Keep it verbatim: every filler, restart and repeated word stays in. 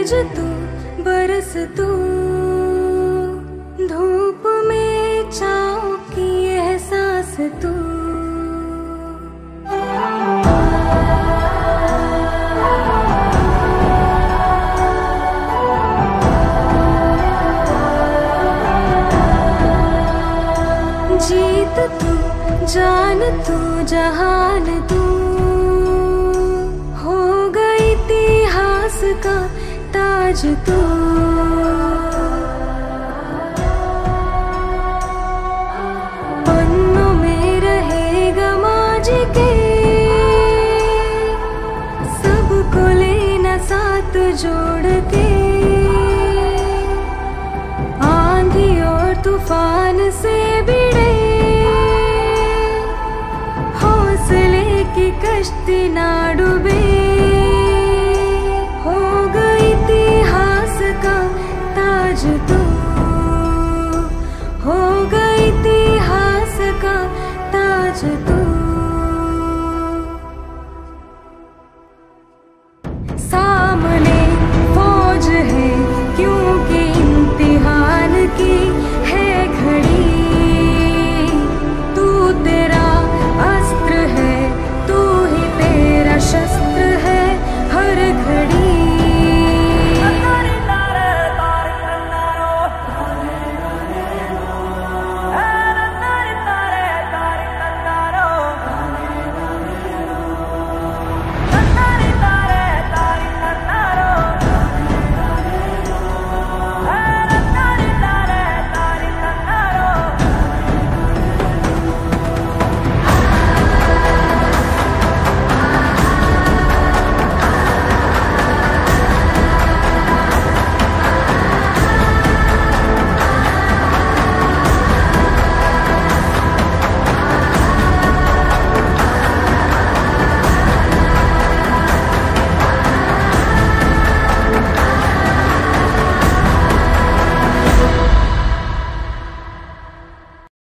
गरज तू बरस तू, धूप में छाँव की एहसास तू। जीत तू जान तू जहान तू, हो गई इतिहास का ताज तू। पन्नों में रहेगा माजी के, सबको लेना साथ जोड़ के। आंधी और तूफान से भिड़े हौसले की कश्ती ना डूबे।